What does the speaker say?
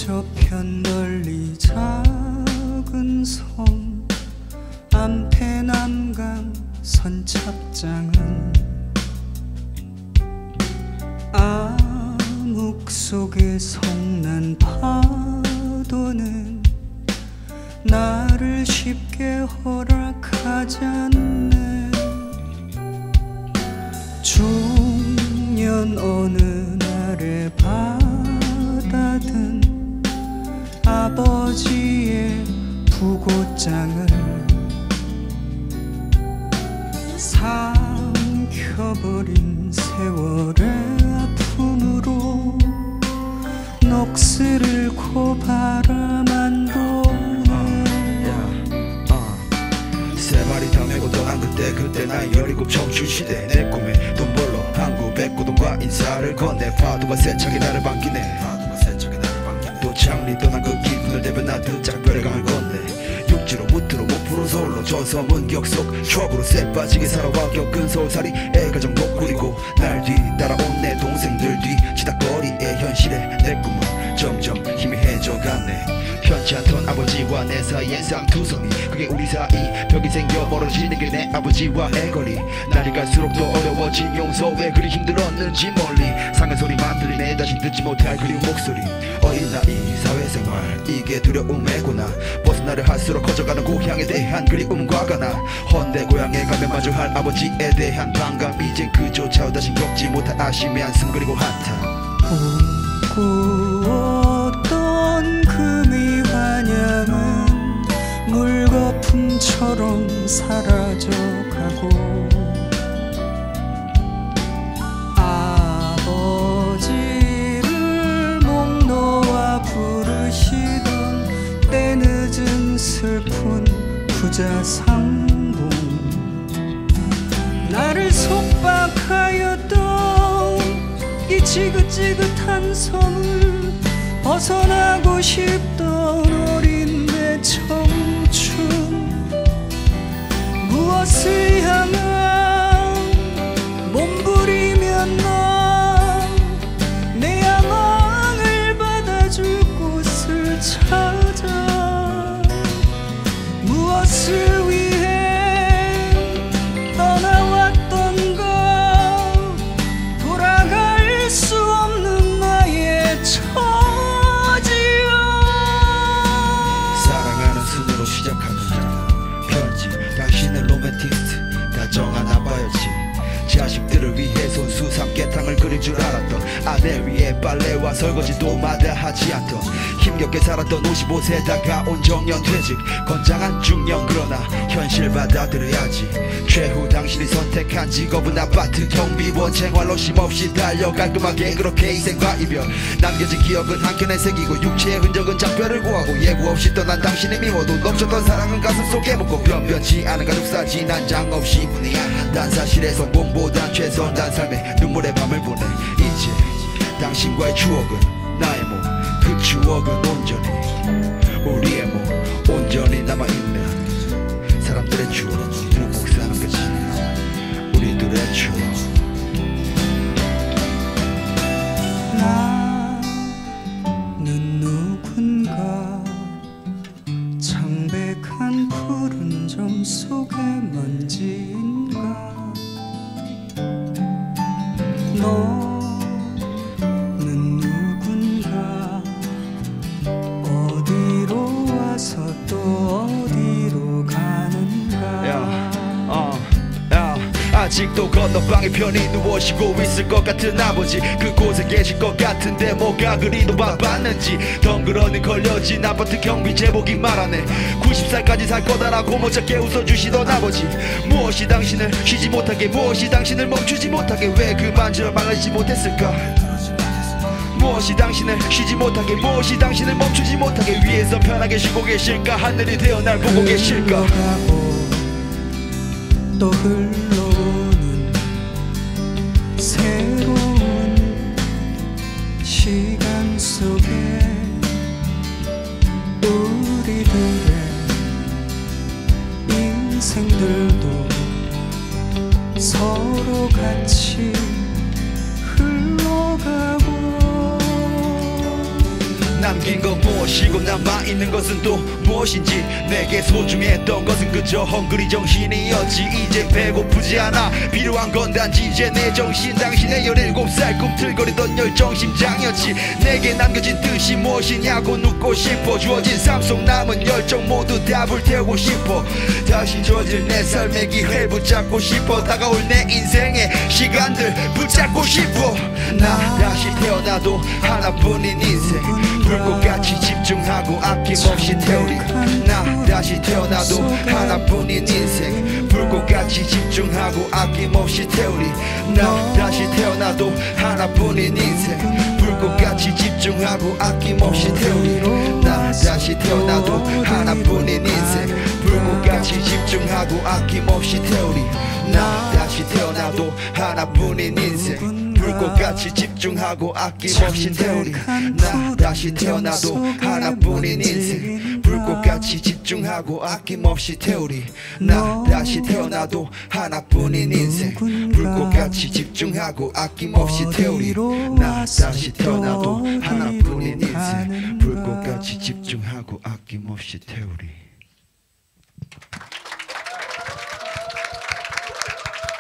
저편 널리 작은 섬 암태 남강 선착장은 암흑 속의 성난 파도는 나를 쉽게 허락하지 않네. 중년 어느 날에 받아든 아버지의 부고장을 삼켜버린 세월의 아픔으로 넋을 잃고 바라만 보네. 세 마리 다 메고 떠난 그때 나이 17 청춘 시대. 내 꿈에 돈 벌러 한국 백고동과 인사를 건네. 파도가 세차게 나를 반기네. 또 장리 떠난 그 기분을 대변하듯 작별의 강을 건네. 육지로 무트로 목포로 서울로 저 섬은 격속 추억으로 쎄 빠지게 살아와 겪은 서울살이 애가정 목구리고 날 뒤따라온 내 동생들 뒤 치닥거리의 현실에 내 꿈은 점점 희미해져갔네. 편치 않던 아버지와 내 사이엔 쌍투성이, 그게 우리 사이 벽이 생겨 멀어지는 게 내 아버지와의 거리. 날이 갈수록 더 어려워진 용서, 왜 그리 힘들었는지 멀리 상한 소리만 들리네. 다시 듣지 못할 그리운 목소리. 어린 나이 사회생활 이게 두려움이구나. 벗어나려 할수록 커져가는 고향에 대한 그리움과 가나. 헌데 고향에 가면 마주할 아버지에 대한 반감, 이젠 그조차 다시 겪지 못할 아쉬움의 한숨 그리고 한탄. 꿈꾸었던 그 미환양은 물거품처럼 사라져가고, 아버지를 목 놓아 부르시던 때늦은 슬픈 부자상봉, 나를 속박하였던 이 지긋지긋한 섬을 벗어나고 싶던 어린 내 청춘. 무엇을 향한 몸부리면 넌 내 야망을 받아줄 곳을 찾아. 무엇을 위해 떠나왔던 가, 돌아갈 수 없는 나의 처지야. 사랑하는 순으로 시작하는 편지, 당신은 로맨티스트 다정하나 봐야지. 자식들을 위해 손수 삼계탕을 끓일 줄 알았던, 아내 위해 빨래와 설거지도 마다하지 않던, 힘겹게 살았던 55세 다가온 정년퇴직, 건장한 중년. 그러나 현실 받아들여야지. 최후 당신이 선택한 직업은 아파트 경비원 생활로 쉼없이 달려 깔끔하게 그렇게 인생과 이별. 남겨진 기억은 한켠에 새기고 육체의 흔적은 작별을 구하고, 예고 없이 떠난 당신이 미워도 넘쳤던 사랑은 가슴 속에 묻고, 변변치 않은 가족사진 한 장 없이 분해한 사실의 성공보단 최선 다한 삶에 눈물의 밤을 보내. 이제 당신과의 추억은 나의 몸, 그 추억은 온전히 우리의 몸, 온전히 남아있는 사람들의 추억. 꼭 사는 거지 우리들의 추억. 나는 누군가 창백한 푸른 점 속의 먼지인가. 너는 누군가 어디로 와서 또 어디로 가는가. 아직도 건너방에 편히 누워 쉬고 있을 것 같은 아버지, 그곳에 계실 것 같은데 뭐가 그리도 바빴는지. 덩그러니 걸려진 아파트 경비 제복이 말하네. 90살까지 살 거다라고 못잡게 웃어주시던 아버지. 무엇이 당신을 쉬지 못하게, 무엇이 당신을 멈추지 못하게, 왜 그만저 말하지 못했을까. 무엇이 당신을 쉬지 못하게, 무엇이 당신을 멈추지 못하게, 위에서 편하게 쉬고 계실까, 하늘이 되어 날 보고 계실까. 또 흘러오는 새로운 시간 속에 우리들의 인생들도 서로 같이 흘러가고, 바뀐 건 무엇이고 남아있는 것은 또 무엇인지 내게 소중했던 것은 그저 헝그리 정신이었지. 이제 배고프지 않아. 필요한 건 단지 이제 내 정신. 당신의 17살 꿈틀거리던 열정 심장이었지. 내게 남겨진 뜻이 무엇이냐고 묻고 싶어. 주어진 삶 속 남은 열정 모두 다 불태우고 싶어. 다시 주어질 내 삶의 기회를 붙잡고 싶어. 다가올 내 인생의 시간들 붙잡고 싶어. 나 다시 태어나도 하나뿐인 인생 불꽃같이 집중하고 아낌없이 태우리. 나 다시 태어나도 하나뿐인 인생 불꽃같이 집중하고 아낌없이 태우리. 나 다시 태어나도 하나뿐인 인생 불꽃같이 집중하고 아낌없이 태우리. 나 다시 태어나도 하나뿐인 인생 불꽃같이 집중하고 아낌없이 태우리. 나 다시 태어나도 하나뿐인 인생 불꽃같이 집중하고 아낌없이 태우리. 나 다시 태어나도 하나뿐인 인생 불꽃같이 집중하고 아낌없이 태우리. 나 다시 태어나도 하나뿐인 인생 불꽃같이 집중하고 아낌없이 태우리. 나 다시 태어나도 하나뿐인 인생 불꽃같이 집중하고 아낌없이 태우리.